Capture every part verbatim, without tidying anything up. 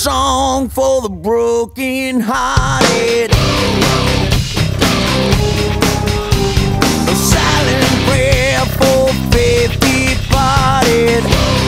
song for the broken hearted, a silent prayer for faith departed.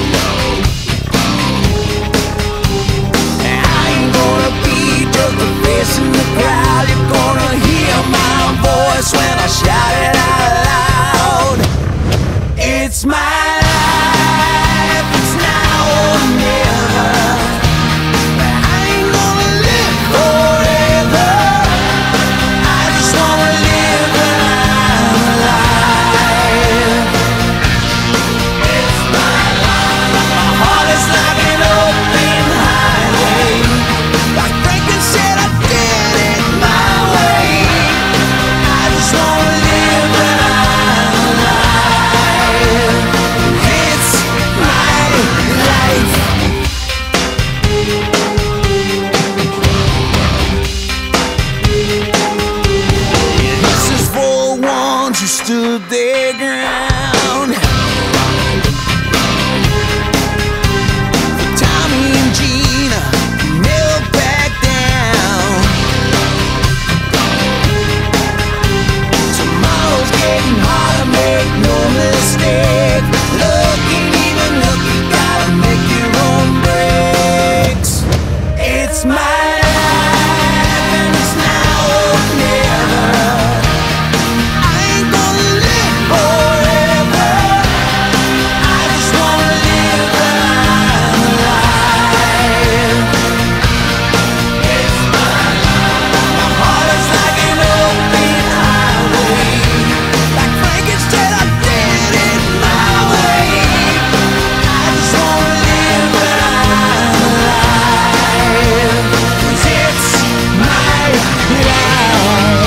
I ain't gonna be just a face in the crowd. You're gonna hear my voice when I shout it out loud. It's my life, it's now or never. I ain't gonna live forever. I just wanna live when I'm alive. It's my life. My heart is like an open highway. Like Franklin said, I did it my way. I just wanna live when I'm alive. It's my life. This is for ones who stood their ground. For Tommy and Gina, who never backed down. Tomorrow's getting harder, make no mistake. Looking, even looking, gotta make your own breaks. It's my life, and it's now or never. I ain't gonna live forever. I just wanna live when I'm alive. It's my life. My heart is like an open highway. Like Franklin said, I did it my way. I just wanna live when I'm alive. 'Cause it's my life.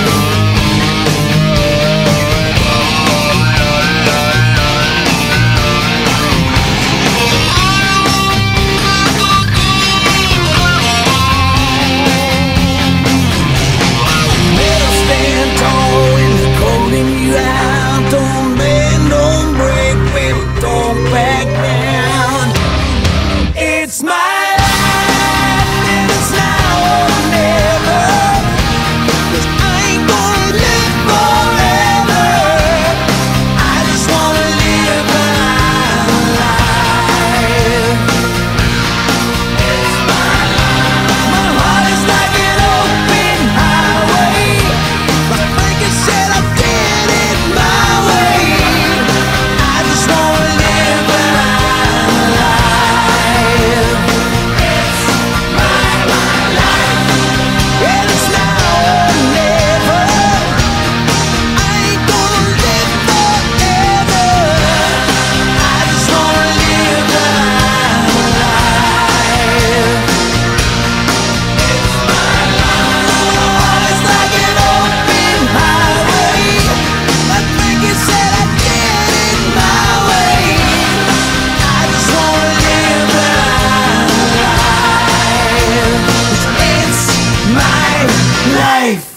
Better stand tall when they're calling you out. Don't bend, don't break, baby, don't back down. It's my life, and it's now or never. 'Cause I ain't gonna live forever. I just wanna live when I'm alive. It's my life. My heart is like an open highway. Like Franklin said, I did it my way. I just wanna live when I'm alive. It's my life, and it's now or never. I ain't gonna live forever. I just wanna live when I'm alive. It's my life. My heart is like an open highway. Like Franklin said, I did it my way. I just wanna live when I'm alive. 'Cause it's my life.